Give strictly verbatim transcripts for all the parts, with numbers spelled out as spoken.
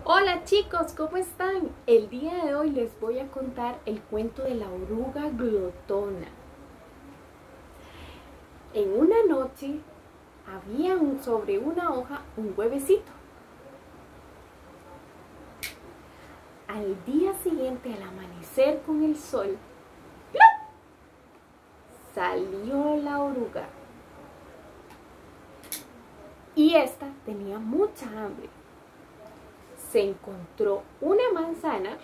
Hola chicos, ¿cómo están? El día de hoy les voy a contar el cuento de la oruga glotona. En una noche había un, sobre una hoja un huevecito. Al día siguiente, al amanecer con el sol, ¡plop!, salió la oruga. Y esta tenía mucha hambre. Se encontró una manzana,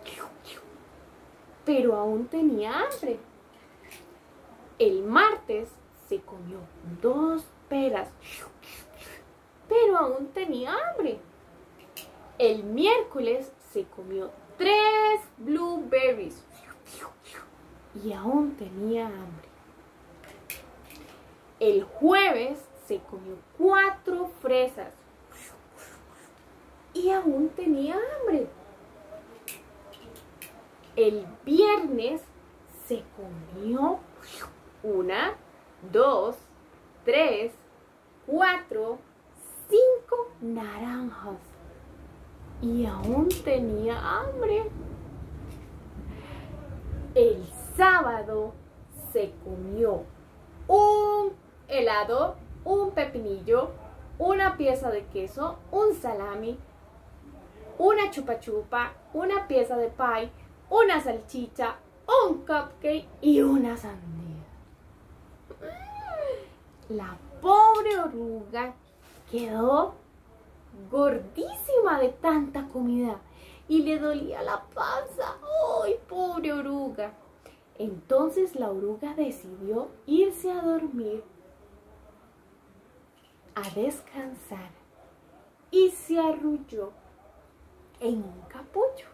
pero aún tenía hambre. El martes se comió dos peras, pero aún tenía hambre. El miércoles se comió tres blueberries y aún tenía hambre. El jueves se comió cuatro fresas y aún tenía hambre. El viernes se comió una, dos, tres, cuatro, cinco naranjas y aún tenía hambre. El sábado se comió un helado, un pepinillo, una pieza de queso, un salami, una chupa chupa, una pieza de pie, una salchicha, un cupcake y una sandía. La pobre oruga quedó gordísima de tanta comida y le dolía la panza. ¡Ay, pobre oruga! Entonces la oruga decidió irse a dormir, a descansar, y se arrulló en un capullo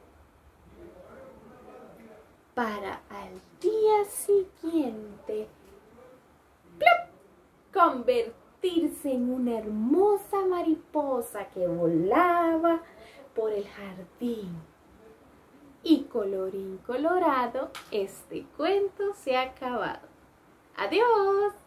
para al día siguiente ¡plop!, convertirse en una hermosa mariposa que volaba por el jardín. Y colorín colorado, este cuento se ha acabado. ¡Adiós!